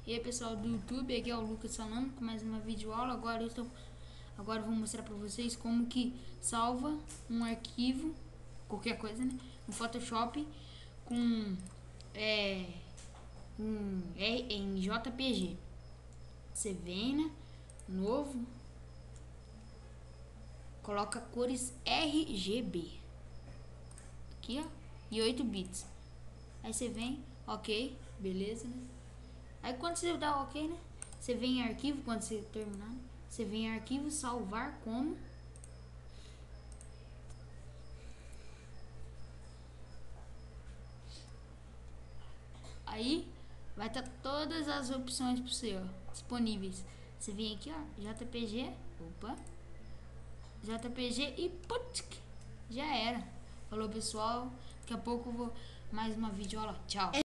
E aí pessoal do YouTube, aqui é o Lucas falando com mais uma videoaula. Agora eu vou mostrar pra vocês como que salva um arquivo, qualquer coisa, né, no Photoshop com em JPG. Você vem, né, novo, coloca cores RGB aqui, ó, e 8 bits. Aí você vem, ok, beleza, né? Aí quando você dá ok, né, você vem em arquivo, quando você terminar, você vem em arquivo, salvar como. Aí vai estar todas as opções para você, ó, disponíveis. Você vem aqui, ó, JPG, JPG e putz, já era. Falou pessoal, daqui a pouco eu vou mais uma videoaula. Tchau.